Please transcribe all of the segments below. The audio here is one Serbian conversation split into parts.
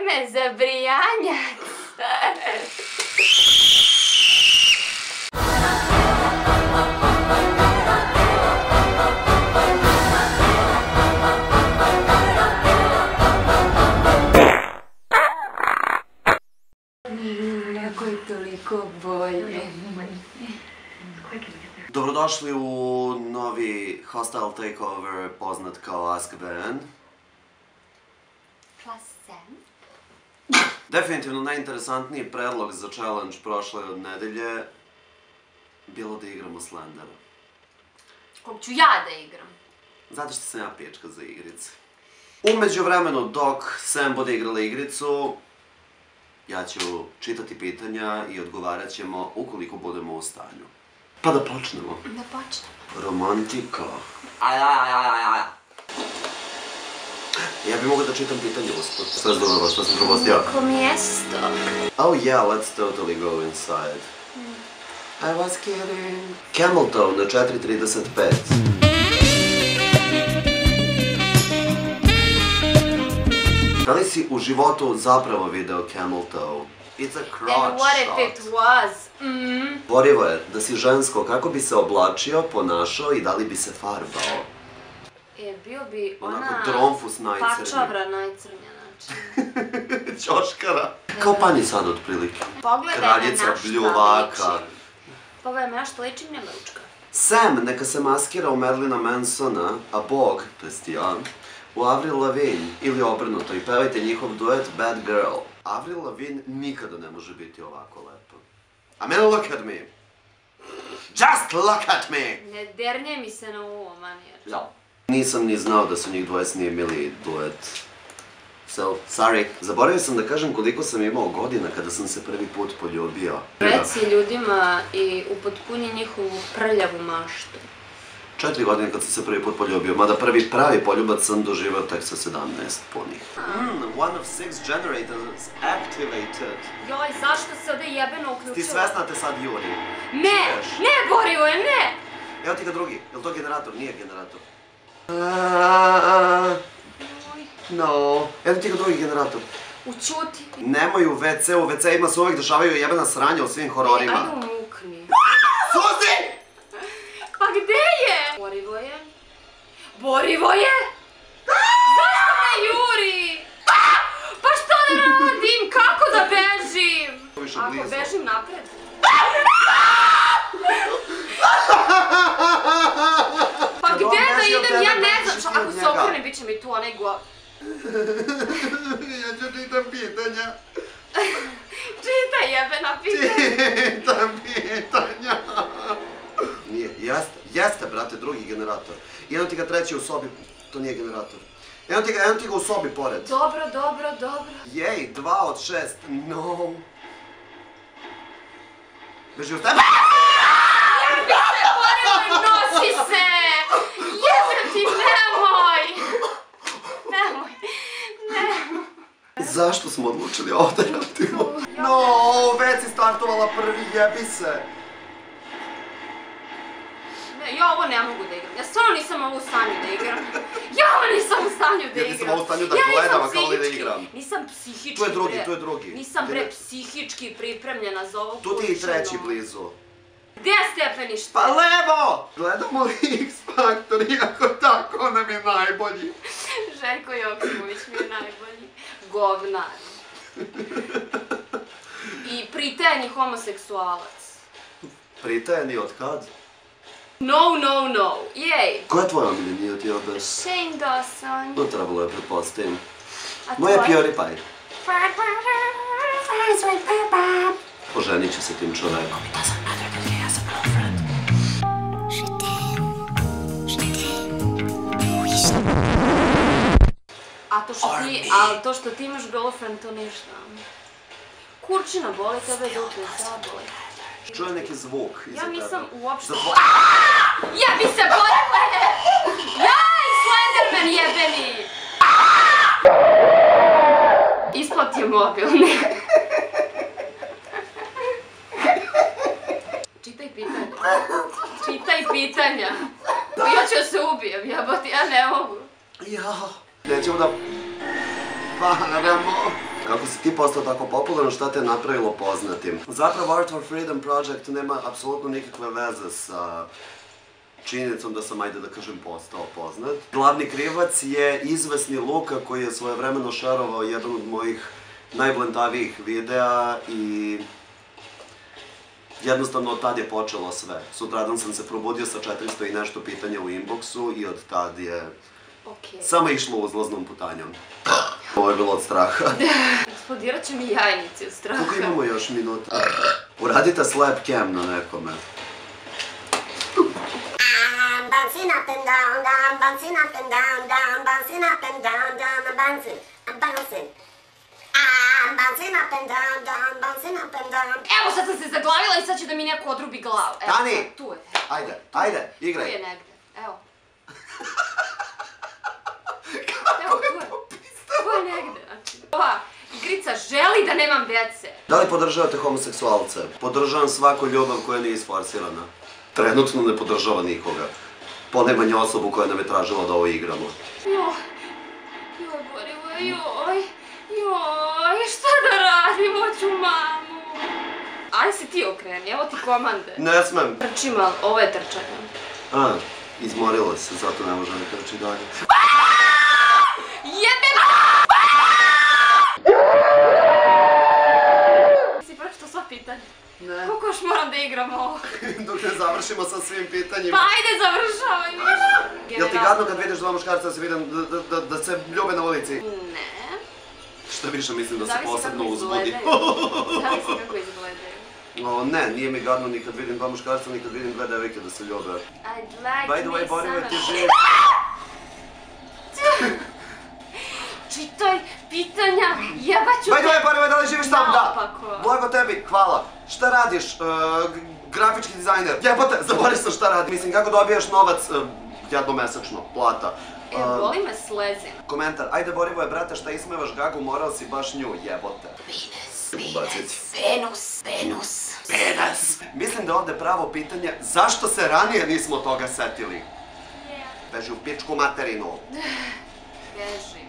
vreme za brijanjac. Neko je toliko bolje. Dobrodošli u novi Hostile Takeover poznat kao Azkaban. Definitivno najinteresantniji predlog za challenge prošle nedelje bilo da igramo Slendera. Kog ću ja da igram? Zato što sam ja pička za igrice. U međuvremenu dok Sam bude igrala igricu, ja ću čitati pitanja i odgovarat ćemo ukoliko budemo u stanju. Pa da počnemo. Da počnemo. Romantika. Ja bih mogao da čitam pitanje usput. Sve dobro, što sam propustio? Ko mjesto. Oh yeah, let's totally go inside. I was kidding. Camel Toe na 4.35. Da li si u životu zapravo video Camel Toe? It's a crotch shot. And what if it was? Borivo je da si žensko, kako bi se oblačio, ponašao i da li bi se farbao? Bio bi ona... Onako dronfus najcrnji. Pačavra najcrnja, znači. Ćoškara. Kao pani sad, otprilike. Pogledaj Kraljica me na što bljuvaka. ličim. Pogledaj me na što ličim, nema ručka. Sam neka se maskira u Marilina Mansona, a Bog, to jest ja, u Avril Lavigne ili obrnuto i pevajte njihov duet Bad Girl. Avril Lavigne nikada ne može biti ovako lepo. I mean, look at me. Just look at me! Ne dernje mi se na uvo, manijač. Ja. Nisam ni znao da su njih dvoje snimili duet. So, sorry. Zaboravio sam da kažem koliko sam imao godina kada sam se prvi put poljubio. Reci ljudima i upotpuni njihovu prljavu maštu. 4 godine kad sam se prvi put poljubio, mada prvi pravi poljubac sam doživao tek sa 17 punih. One of 6 generators activated. Joj, zašto se ovdje jebeno uključilo? Ti svesna te sad juri. Ne, ne Borivoje, ne! Evo ti ga drugi, je li to generator? Nije generator. No, evo ti ga drugi generator. Učuti. Nemoj u WC, u WC-ima se uvek dešavaju jebena sranja u svim hororima. Ajde umukni. Suzi! Pa gde je? Borivoje? Borivoje? Zašto me juri? Pa što da radim? Kako da bežim? Ako bežim napred. Pa gde da idem? Ja ne znam. Ako se okrene, bit će mi tu onaj go... Ja ću čitam pitanja. Čitaj jebena pitanja. Čitam pitanja. Nije, jeste brate, drugi generator. Jedno ti ga treći u sobi, to nije generator. Jedno ti ga u sobi pored. Dobro, dobro, dobro. Jej, 2 od 6, no. Beži u tebe. Jebi se, Borivoje, nosi se! Jebem ti, nemoj! Nemoj, nemoj. Zašto smo odlučili ovo da radimo? No, već si startovala prvi, jebi se. Ja ovo ne mogu da igram. Ja stvarno nisam ovo u stanju da igram. Ja ovo nisam u stanju da igram. Ja nisam ovo u stanju da gledam, a kao li da igram. Nisam psihički... Tu je drugi, tu je drugi. Nisam bre psihički pripremljena za ovo Tu ti je i treći blizu. Gde je stepenište? Pa levo! Gledamo li X-Factor, iako tako nam je najbolji. Željko Joksimović mi je najbolji. Govnar. I pritajeni homoseksualac. Pritajeni od kad? No, no, no. Jej. Ko je tvoj omiljeni od Jobe? Shane Dawson. No, trebalo je pretpostavim. A Moje tvoj? PewDiePie. Oženit ću se tim čovekom. A to što ti imaš girlfriend, to ništa. Kurčina boli, tebe dupe zaboli. Čuje neki zvuk iza tebe. Ja nisam uopšte... Jebi se, Borivoje! Jaj, Slenderman jebeni! Ispod je mobil, ne. Čitaj pitanja. Čitaj pitanja. Ja ću se ubijem, jebati, ja ne mogu. Ja, nećemo da... Varamo. Kako ti postao tako popularan, šta te je napravilo poznatim? Zapravo Art for Freedom Project nema apsolutno nikakve veze sa činjenicom da sam, ajde da kažem, postao poznat. Glavni krivac je izvesni Luka koji je svojevremeno šerovao jedan od mojih najblentavijih videa i jednostavno od tad je počelo sve. Sutradan sam se probudio sa 400 i nešto pitanja u inboxu i od tad je samo išlo uzlaznom putanjom. Ovo je bilo od straha. Eksplodirat će mi jajnici od straha. Koliko imamo još minuta? Uradite slap cam na nekome. Bouncing up and down, down, bouncing up and down, down, bouncing up and down, down, I'm bouncing, I'm bouncing. I'm bouncing up and down, down, bouncing up and down. Evo sad sam se zaglavila i sad će da mi neko odrubi glavu. Evo, Stani! sad, tu je. Ajde, igraj. Tu je negde, evo. Kako je to pista? Tu je negde, znači. Ova igrica želi da nemam dece. Da li podržavate homoseksualce? Podržavam svaku ljubav koja nije isforsirana. Trenutno ne podržava nikoga. Ponajmanje osobu koja nam je tražila da ovo igramo. Joj, Borivo, joj, šta da radim, hoću mamu. Aj se ti okreni, evo ti komande. Ne smem. Trčim, ali ovo je trčanje. Izmorila se, zato ne može da trči dalje. Jebem! Si pročito sva pitanja? Ne. Koliko još moram da igram ovo? Dok ne završimo sa svim pitanjima. Pa ajde, završavaj više. Jel ti gadno kad vidiš dva muškarca da se ljube na ulici? Ne. Šta više mislim da se posebno uzbudi. Zavisi kako izgledaju. Ne, nije mi gadno ni kad vidim dva muškarca, ni kad vidim dve devojke da se ljube. By the way, Borivo, ti živi. Čitaj pitanja, jebaću te. By the way, Borivo, da li živiš tam? Da. Naopako. Blago tebi, hvala. Šta radiš? Grafički dizajner. Jebote, zaboravio sam šta radi. Mislim, kako dobijaš novac jednomesečno, plata. Boli me slezina. Komentar, ajde Borivoje, brate, šta ismevaš Gagu, morao si baš nju, jebote. Penis. Mislim da je ovde pravo pitanje, zašto se ranije nismo toga setili? Beži u pičku materinu. Bežim.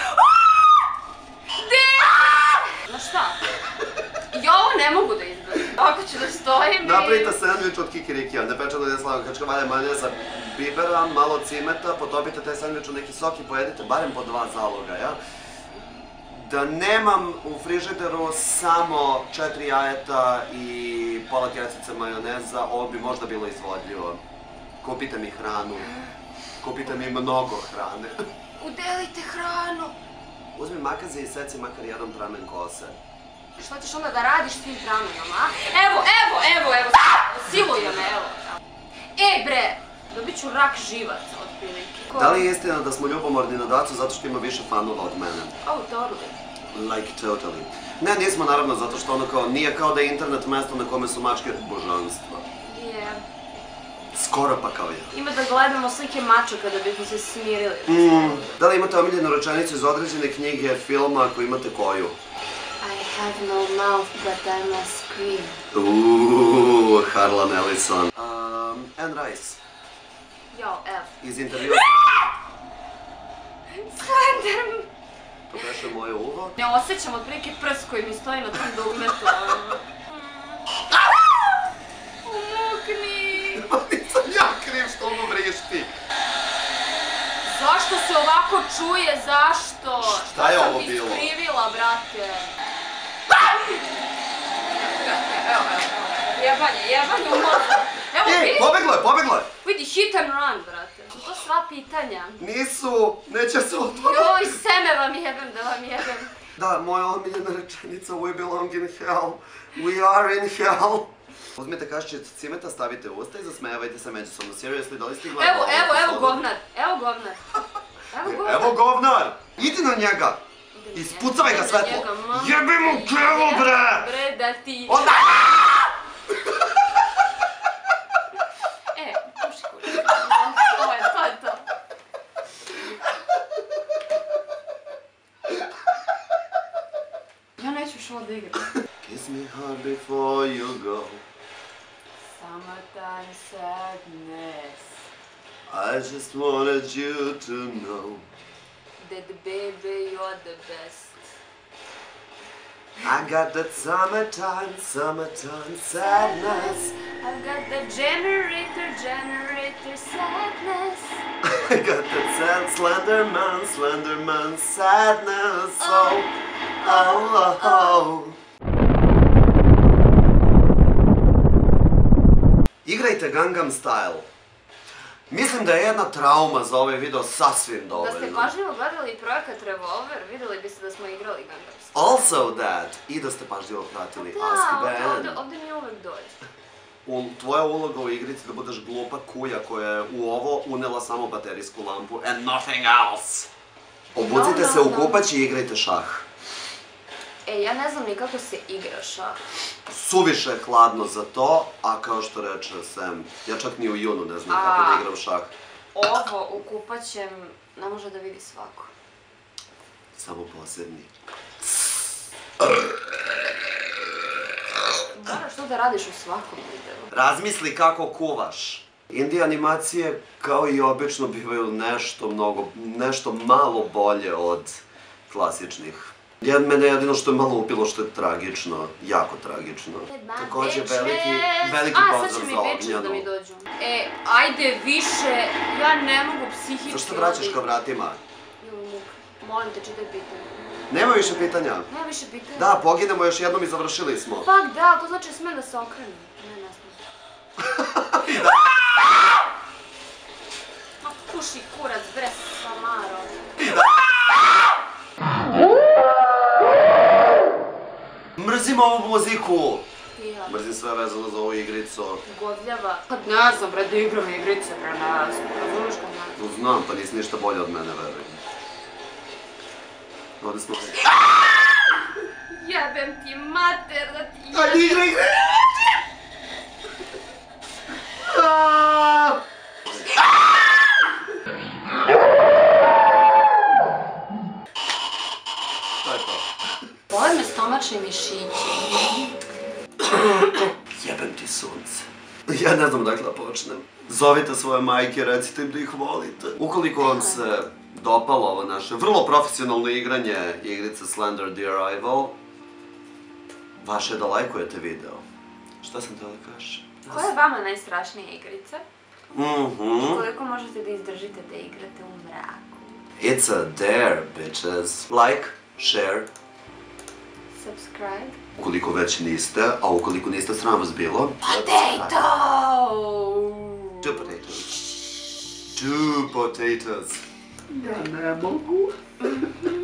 Znaš šta? Ja ovo ne mogu da izgledam. Ako ću da stojim i... Napravite sandvič od kikirikija, nepečeno neslava kačkavalja majoneza, bibera, malo cimeta, potopite taj sandvič u neki sok i pojedite barem po 2 zaloga, ja? Da nemam u frižideru samo 4 jajeta i pola kesice majoneza, ovo bi možda bilo izvodljivo. Kupite mi hranu. Kupite mi mnogo hrane. Udelite hranu. Uzmi makaze i seci makar jedan pramen kose. Šta ćeš onda da radiš s tim pramenama, a? Evo, siluje me, evo. Ej bre, dobit ću rak živaca od prilike. Da li je istina da smo ljubomorni na Dacu zato što ima više fanova od mene? Oh, totally. Like totally. Ne, nismo naravno zato što ono kao, nije kao da je internet mesto na kome su mačke božanstva. Skoro pa kao ja. Ima da gledamo slike mačaka da bismo se smirili. Da li imate omiljenu rečenicu iz određene knjige, filma, ako imate koju? I have no mouth, but I must scream. Harlan Ellison. Anne Rice. Jo, evo. Iz intervjua... Slender! To beše moje uvo. Ne osjećam otprilike prst koji mi stoji na tom dugmetu. Umukni! Nisam ja kriv što ovo vrišti. Zašto se ovako čuje? Zašto? Šta je ovo bilo? Sam ti skrivila, brate. Evo. Jebanje u mozgu. Evo, vidi. Pobeglo je! Vidi, hit and run, brate. To sva pitanja. Nisu, neće se otvoriti. Joj, seme vam jebem, da vam jebem. Da, moja omiljena rečenica, we belong in hell. We are in hell. Uzmite kaščić cimeta, stavite u usta i zasmejavajte se međusobno. Seriously, da li ste gledali? Evo govnar. Evo govnar! Idi na njega! Ispucavaj ga svetlo! Jebi mu kevo, bre! Bre, da ti... Onda! Puši kući. To je to. Ja neću što da igram. Kiss me hard before you go. Summertime sadness. I just wanted you to know That baby you're the best. I got that summertime sadness. I've got the generator sadness. I got that sad Slenderman sadness. Oh, oh, oh. Igrajte Gangnam Style. Mislim da je jedna trauma za ovaj video sasvim Da dovoljno. ste pažljivo gledali projekat Revolver, vidjeli biste da smo igrali Gangnam Style. Also that, i da ste pažljivo pratili Ask Ben. Ovdje mi uvek dođe. Tvoja uloga u igrici da budeš glupa kuja koja je u ovo unela samo baterijsku lampu and nothing else. Obucite se u kupaći i igrajte šah. Ja ne znam ni kako se igra šah. Suviše je hladno za to, a kao što reče Sam, ja čak ni u junu ne znam kako da igram šah. Ovo u kupaćem ne može da vidi svako. Samo posebni. Moraš to da radiš u svakom videu. Razmisli kako kuvaš. Indie animacije, kao i obično, bivaju nešto malo bolje od klasičnih. Mene jedino što je malo upilo što je tragično, jako tragično. Također veliki pozdrav za Ognjanu. Da mi dođu. Ajde više, ja ne mogu psihički... Zašto vraćaš ka vratima? Molim te, čitaj pitanje. Nema više pitanja. Nema više pitanja? Da, poginemo još jednom i završili smo. Fuck da, to znači smem da se okrenem. Ne smem. Ma puši kurac, bre, samaro. Mrzim ovu muziku! Ja. Mrzim sve vezano za ovu igricu. Godljava. Pa ne znam, bre, da igram igrice, bre, ne znam. Razumiješ kad ne znam? Znam, pa nisi ništa bolje od mene, verujem. Ovdje smo... Jebem ti mater da ti jebem. Ajde, igraj! To je to. Bole me stomačni mišići. Jebem ti sunce. Ja ne znam dakle da počnem. Zovite svoje majke, recite im da ih volite. Ukoliko vam se dopalo ovo naše vrlo profesionalno igranje igrice Slender the Arrival, vaše je da lajkujete video. Šta sam teo da kažem? Koja je vama najstrašnija igrica? Koliko možete da izdržite da igrate u mraku? It's a dare, bitches. Like, share. Subscribe. Ukoliko već niste, a ukoliko niste, sram vas bilo. Potato! 2 potatoes. 2 potatoes. Ja ne mogu.